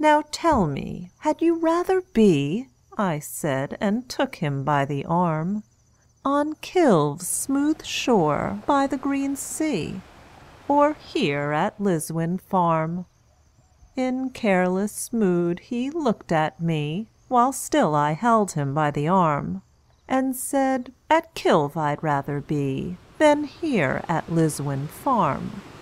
Now tell me, had you rather be," I said, and took him by the arm, "On Kilve's smooth shore by the green sea, Or here at Liswyn farm?" In careless mood he looked at me, While still I held him by the arm, And said, "At Kilve I'd rather be Than here at Liswyn farm."